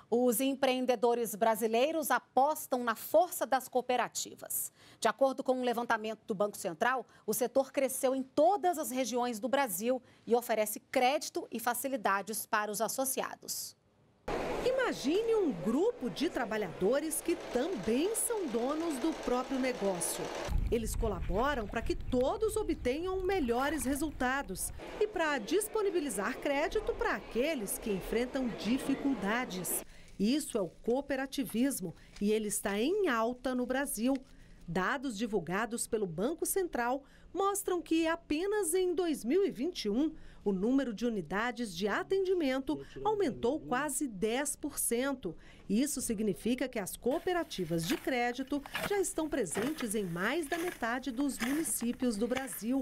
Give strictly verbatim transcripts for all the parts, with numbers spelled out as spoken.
Os empreendedores brasileiros apostam na força das cooperativas. De acordo com um levantamento do Banco Central, o setor cresceu em todas as regiões do Brasil e oferece crédito e facilidades para os associados. Imagine um grupo de trabalhadores que também são donos do próprio negócio. Eles colaboram para que todos obtenham melhores resultados e para disponibilizar crédito para aqueles que enfrentam dificuldades. Isso é o cooperativismo e ele está em alta no Brasil. Dados divulgados pelo Banco Central mostram que apenas em dois mil e vinte e um o número de unidades de atendimento aumentou quase dez por cento. Isso significa que as cooperativas de crédito já estão presentes em mais da metade dos municípios do Brasil.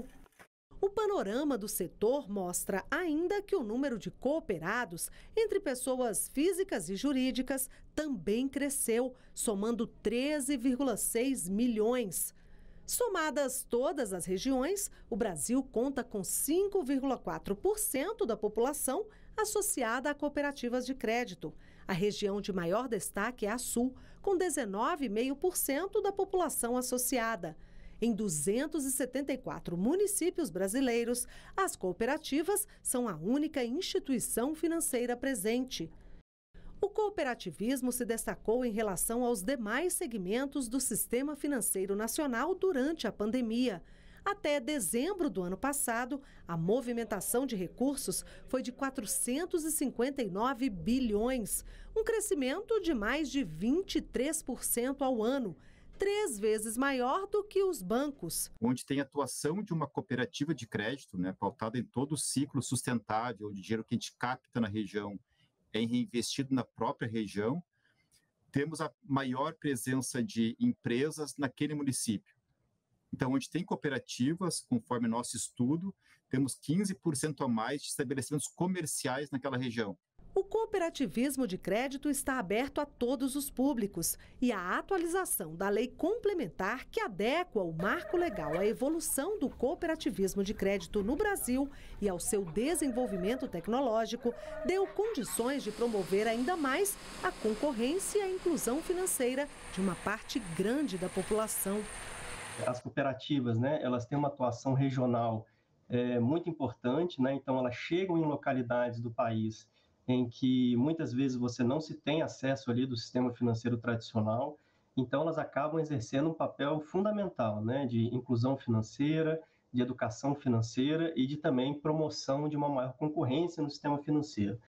O panorama do setor mostra ainda que o número de cooperados entre pessoas físicas e jurídicas também cresceu, somando treze vírgula seis milhões. Somadas todas as regiões, o Brasil conta com cinco vírgula quatro por cento da população associada a cooperativas de crédito. A região de maior destaque é a Sul, com dezenove vírgula cinco por cento da população associada. Em duzentos e setenta e quatro municípios brasileiros, as cooperativas são a única instituição financeira presente. O cooperativismo se destacou em relação aos demais segmentos do sistema financeiro nacional durante a pandemia. Até dezembro do ano passado, a movimentação de recursos foi de quatrocentos e cinquenta e nove bilhões, um crescimento de mais de vinte e três por cento ao ano, três vezes maior do que os bancos. Onde tem atuação de uma cooperativa de crédito, né, pautada em todo o ciclo sustentável, onde o dinheiro que a gente capta na região é reinvestido na própria região, temos a maior presença de empresas naquele município. Então, onde tem cooperativas, conforme nosso estudo, temos quinze por cento a mais de estabelecimentos comerciais naquela região. O cooperativismo de crédito está aberto a todos os públicos e a atualização da lei complementar que adequa o marco legal à evolução do cooperativismo de crédito no Brasil e ao seu desenvolvimento tecnológico deu condições de promover ainda mais a concorrência e a inclusão financeira de uma parte grande da população. As cooperativas, né, elas têm uma atuação regional é, muito importante, né, então elas chegam em localidades do país em que muitas vezes você não se tem acesso ali do sistema financeiro tradicional, então elas acabam exercendo um papel fundamental, né, de inclusão financeira, de educação financeira e de também promoção de uma maior concorrência no sistema financeiro.